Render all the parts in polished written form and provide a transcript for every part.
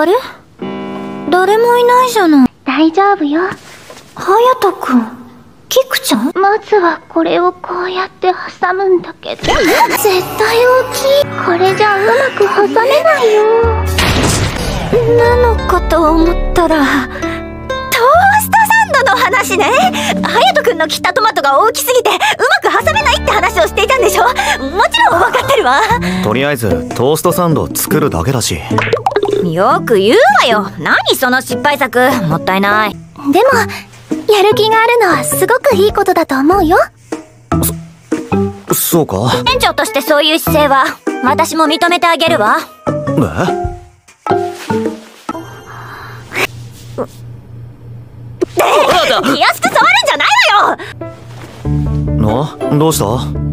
れ？誰もいないじゃない。 大丈夫よ。 隼人くん、キクちゃん？ まずはこれをこうやって挟むんだけど。絶対大きい。これじゃうまく挟めないよ。 なのかと思ったら、トーストサンドの話ね。隼人くんの切ったトマトが大きすぎてうまく挟めないって話をしていたんでしょ。もちろん分かってるわ。 とりあえずトーストサンド作るだけだし。 よく言うわよ。何その失敗作。もったいない。 でもやる気があるのはすごくいいことだと思うよ。 そうか。 店長としてそういう姿勢は私も認めてあげるわ。気安く触るんじゃないわよ。 どうした？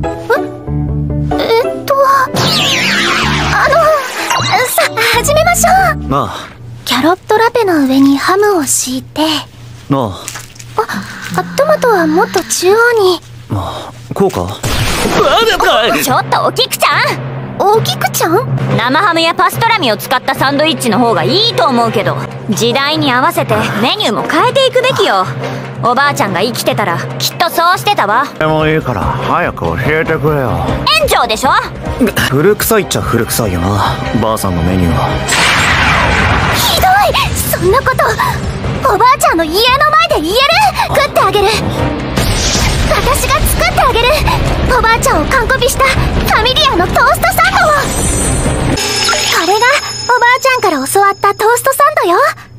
さあ始めましょう。 ああ。 キャロットラペの上にハムを敷いて、トマトはもっと中央に。 こうか？ ちょっとおキクちゃん。 おキクちゃん？ 生ハムやパストラミを使ったサンドイッチの方がいいと思うけど、時代に合わせてメニューも変えていくべきよ。おばあちゃんが生きてたらきっとそうしてたわ。 でもいいから早く教えてくれよ。 園長でしょ。 古臭いっちゃ古臭いよな、ばあさんのメニューは。 ひどい。そんなことおばあちゃんの家の前で言える？食ってあげる。私が作ってあげる。おばあちゃんを完コピしたファミリアのトーストサンドを。これがおばあちゃんから教わったトーストサンドよ。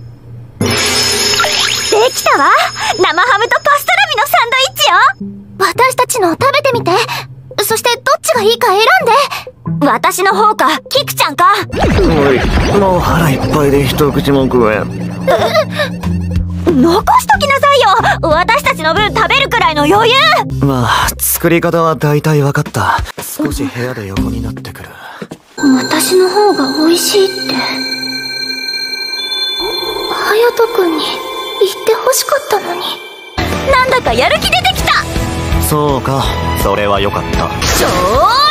できたわ。生ハムとパストラミのサンドイッチよ。 私たちの食べてみて。そしてどっちがいいか選んで。 私の方かキクちゃんか。 おい、もう腹いっぱいで一口も食えん。 残しときなさいよ。私たちの分食べるくらいの余裕。 まあ作り方は大体分かった。少し部屋で横になってくる。 私の方が美味しいって隼人君に言ってほしかったのに。 なんだかやる気出てきた。 そうか、それはよかった。